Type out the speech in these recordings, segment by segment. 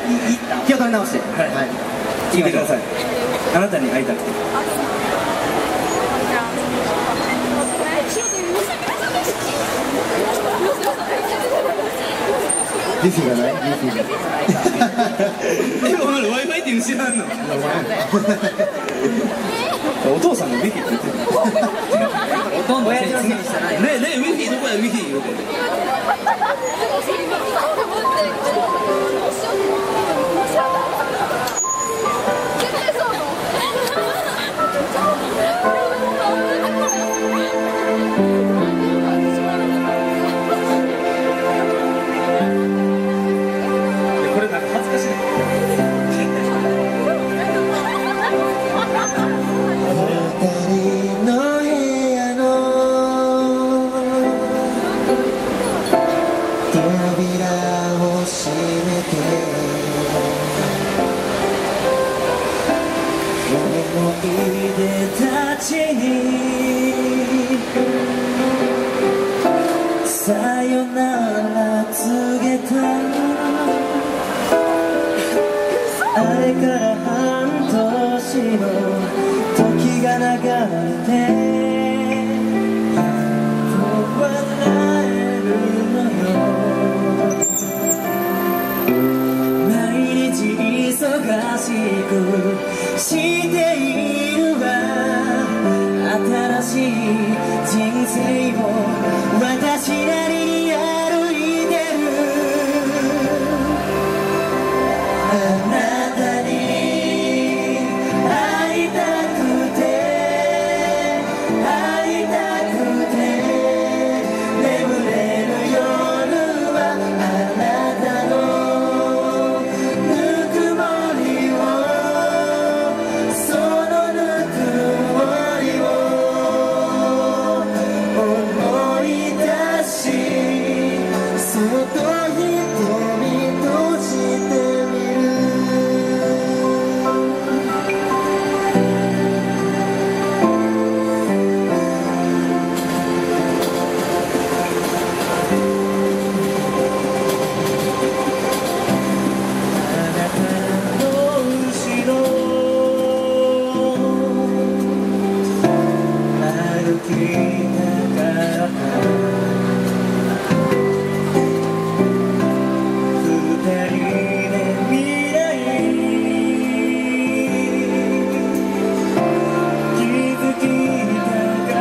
気を取り直して、 はい、聞いてください。あなたに会いたくて。 ビフィがないビフィがお前ら Wi-Fi って知らんの？お父さんがウィフィって言ってる。 ほとんど親父のせいにしてない。 ねえねえ、ウィフィどこやウィフィ言うてる。これなんか恥ずかしいね。 さよなら告げたあれから半年の時が流れてやっと笑えるのよ毎日忙しくしているわ新しい人生を私なりに歩いてるあなたに会いたくて会いたくて眠れる夜はあなたのぬくもりをそのぬくもりを思い出しそっと瞳閉じてみるあなたの後ろ歩きたかった二人の未来気づきたか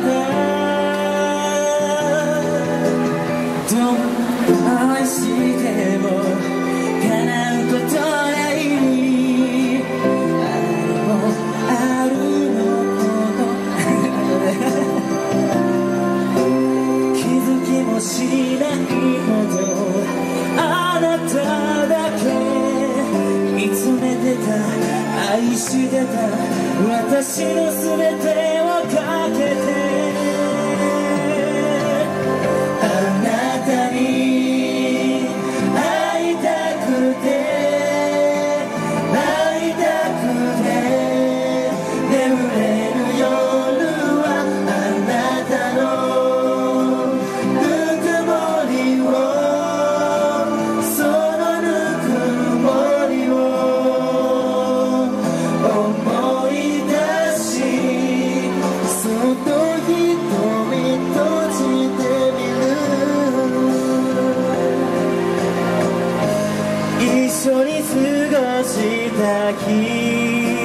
ったどんな愛しても叶うことないあれもあるの気づきもしないほどあなただけ見つめてた愛してた私の全てをかけてあなたに会いたくて会いたくて眠れる夜はあなたのぬくもりをそのぬくもりを思い出しそっと瞳閉じてみる一緒に過ごした日